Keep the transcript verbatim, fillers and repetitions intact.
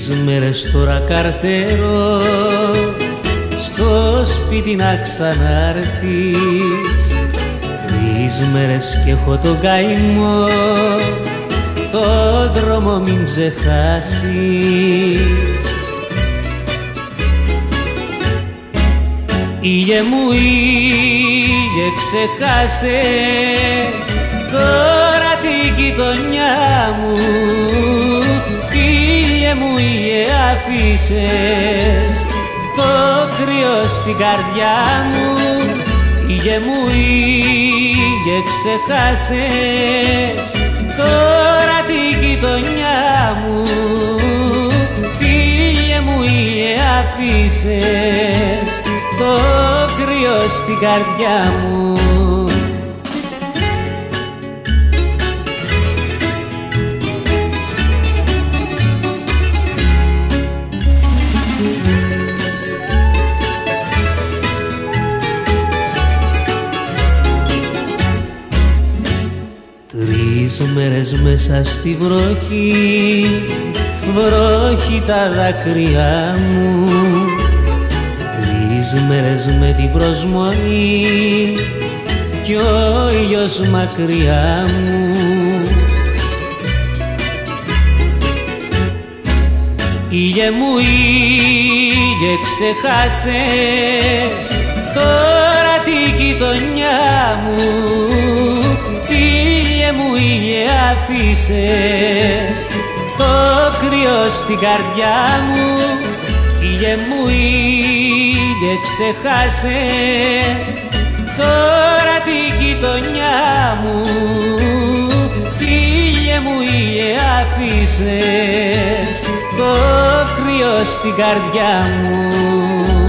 Τρεις μέρες τώρα καρτέρω στο σπίτι να ξανάρθεις. Τρεις μέρες κι έχω τον καημό, το δρόμο μην ξεχάσεις. Ήλιε μου, ήλιε ξεχάσες τώρα την γειτονιά μου. Ήλιε μου, ήλιε αφήσες το κρύο στην καρδιά μου. Ήλιε μου, ήλιε ξεχάσες τώρα την γειτονιά μου. Ήλιε μου, ήλιε αφήσες το κρύο στην καρδιά μου. Τρεις μέρες μέσα στη βροχή, βροχή τα δάκρυα μου. Τρεις μέρες με την προσμονή κι ο ήλιος μακριά μου. Ήλιε μου, ήλιε ξεχάσες τώρα την γειτονιά μου. Ήλιε μου, ήλιε αφήσες το κρύο στην καρδιά μου. Ήλιε μου, ήλιε ξεχάσες τώρα την γειτονιά μου. Ήλιε μου, ήλιε αφήσες το κρύο στην καρδιά μου.